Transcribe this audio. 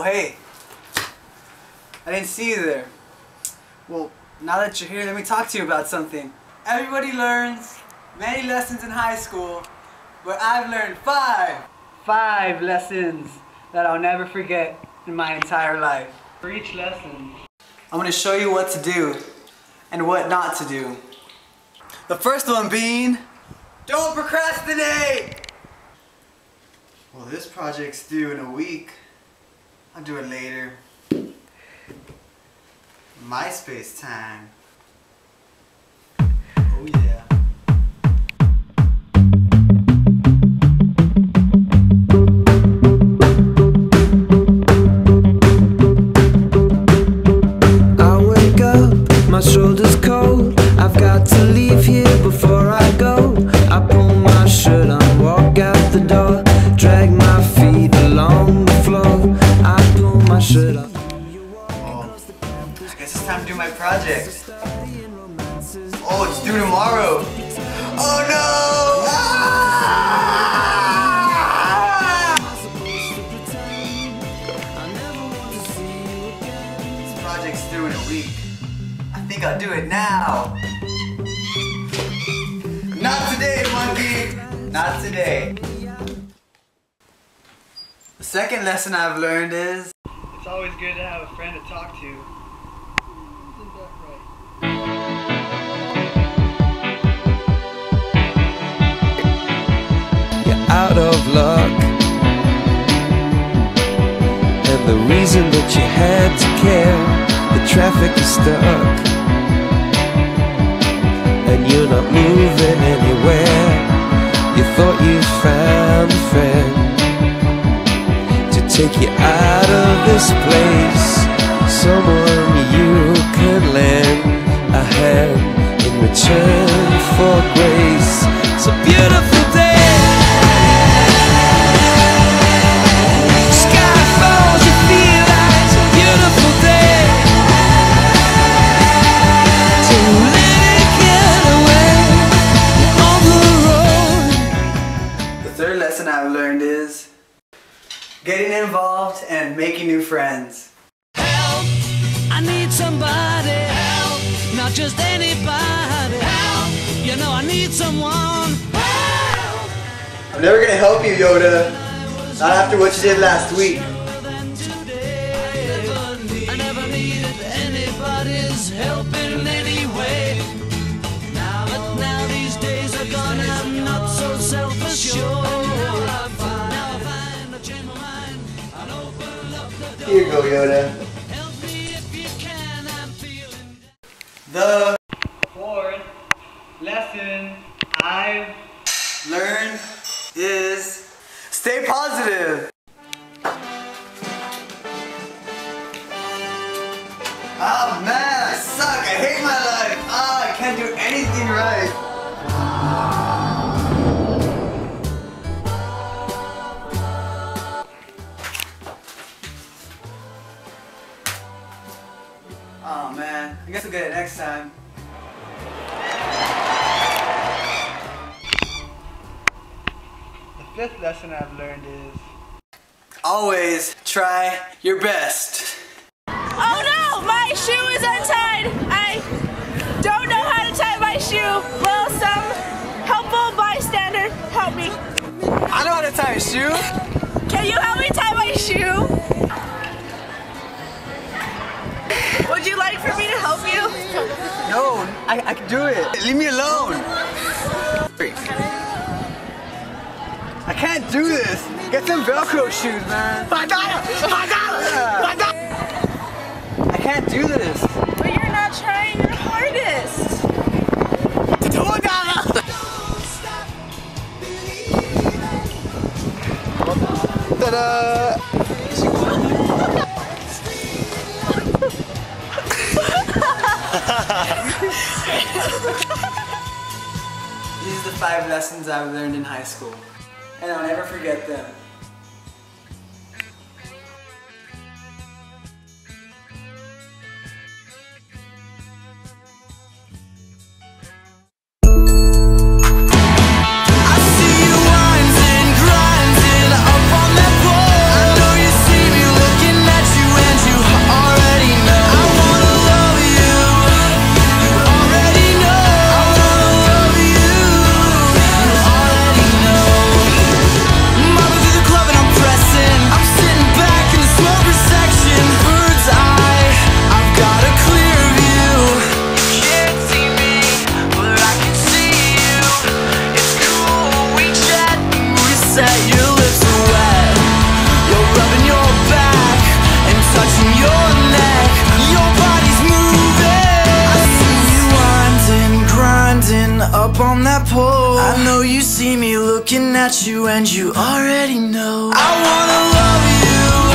hey, I didn't see you there. Well, now that you're here, let me talk to you about something. Everybody learns many lessons in high school, but I've learned five lessons that I'll never forget in my entire life. For each lesson, I'm going to show you what to do and what not to do. The first one being, don't procrastinate! Well, this project's due in a week. I'll do it later. MySpace time. Oh yeah. I wake up, my shoulder's cold. I've got to leave here before I go. I pull my shirt on, walk out the door, drag my feet along the floor. I pull my shirt on. I guess it's time to do my project. Oh, it's due tomorrow. Oh no! This project's due in a week. I think I'll do it now. Not today, monkey. Not today. The second lesson I've learned is, it's always good to have a friend to talk to. Isn't that right? You're out of luck, and the reason that you had to care, the traffic is stuck, and you're not moving anywhere. You thought you found a friend to take you out of this place, someone you can lend a hand in return for grace. It's a beautiful day. Sky falls, you feel like it's a beautiful day to let it get away on the road. The third lesson I've learned is getting involved and making new friends. Help! I need somebody. Help! Not just anybody. Help! You know I need someone. Help! I'm never gonna help you, Yoda. Not after what you did last week. I never needed anybody's help in any way. But now these days are gone, I'm not so self-assured. Now I find I change my mind and open up the door. Here you go, Yoda. Help me if you can, I'm feeling. The fourth lesson I've learned is stay positive. Oh man, I suck. I hate my life. I can't do anything right. Oh man, I guess we'll get it next time. The fifth lesson I've learned is always try your best. Oh no! My shoe is untied! I don't know how to tie my shoe. Will some helpful bystander help me? I know how to tie a shoe. Can you help me tie my shoe? Would you like for me to help you? No, I can do it. Leave me alone. I can't do this. Get some Velcro shoes, man. I can't do this. But you're not trying your hardest. Ta-da! These are the 5 lessons I've learned in high school, and I'll never forget them. Winding, grinding up on that pole. I know you see me looking at know you see me looking at you and you already know I wanna love you